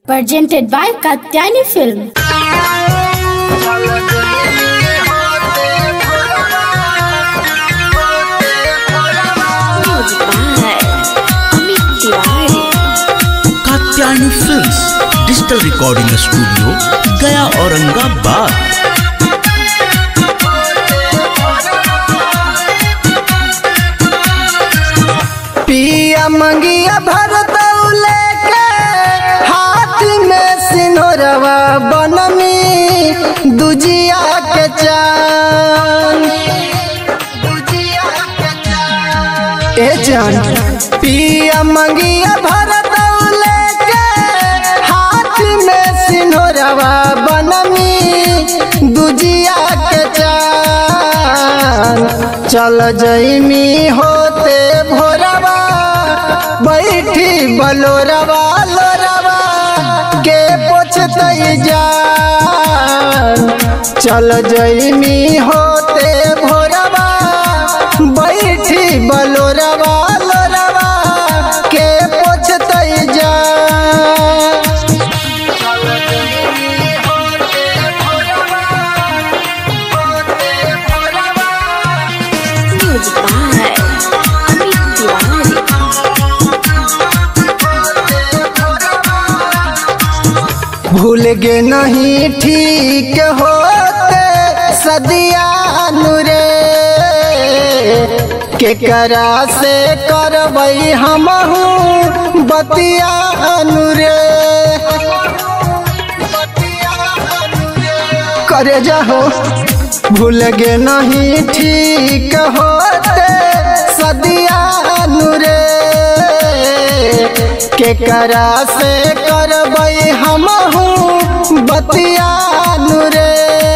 Presented by Katyani Film. Katyayani films digital recording studio Gaya Aurangabad. पिया मंगिया भरतौले के हाथ में सिंदूरवा बनमी दुजिया के चांद ए जान पिया मंगिया भरतौले के हाथ में सिंदूरवा बनमी दुजिया के चांद चल जइमी होते भोरवा बैठी बलोरवा लोरवा के पोछतई जान चल जइमी होते भोरवा बैठी बलोरवा लोरवा के पोछतई जान भूल गे नहीं ठीक होते सदिया नुरे के करा से करबई हमहू बतिया नुरे करे जाहो भूल गे नहीं ठीक होते सदिया नुरे के करा से करबई हमहू बतिया नुरे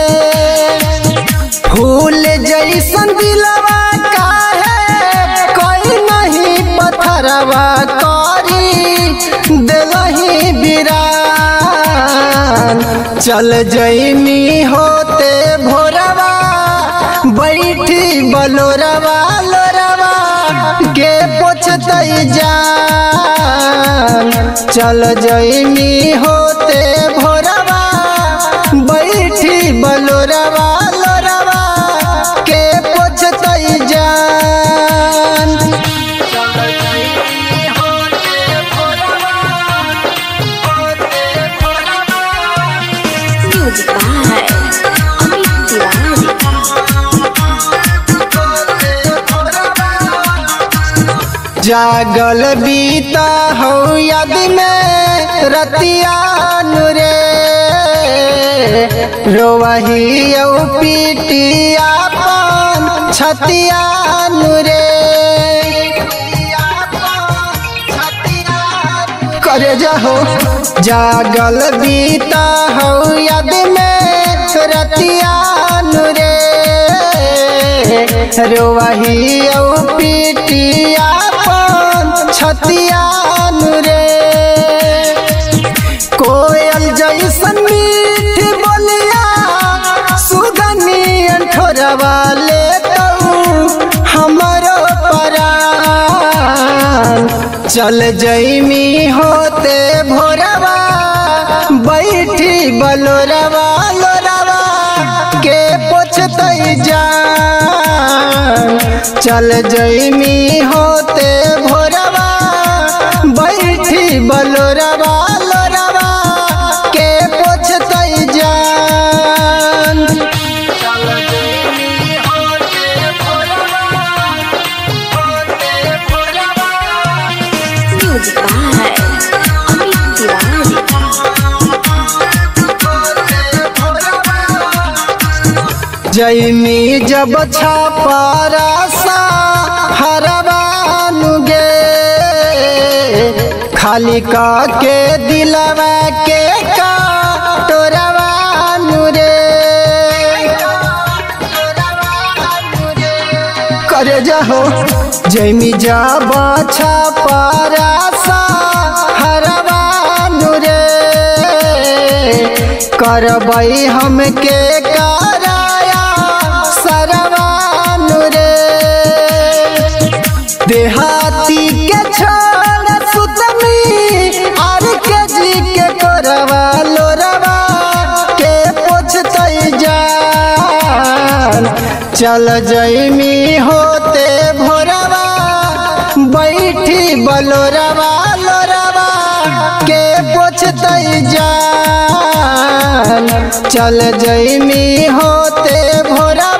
फूल जैसन दिलवा काहे कोई नहीं पत्थरवा करी दिलही बिरान चल जइमी होते भोरवा बैठी बलोरवा लोरवा के पोछतई जान चल जइमी होते भोरवा बैठी बलोरवा लोरवा के पोछतई जान जागल बीता हो याद में रतिया नुरे रोवही पीटिया पान छतिया नुरे करे जाहो जागल बीता हो याद में रतिया नुरे रोवही पीटिया छतिया नुरे कोयल जैसन मीठ बोलिया सुगनी ठोरवा ले हमरो परान चल जइमी होते भोरवा बैठी बलोरवा लोरवा के पोछतई जान चल जइमी होते भोरवा बैठी बलोरवा लोरवा के पोछतई जान जइमी जब छापारा सा हरवानु गे खाली का के दिलवा के काटोरवा नुरे करे जाहो जइमी जब छापारा सा हरवानु रे करबई हमके कराया सरवानु रे देहाती के छोड़ सुतमी आर के जी के कर चल जैमी होते भोरवा बैठी बलोरवा लोरवा के पोछतई जान। चल जैमी होते भोरवा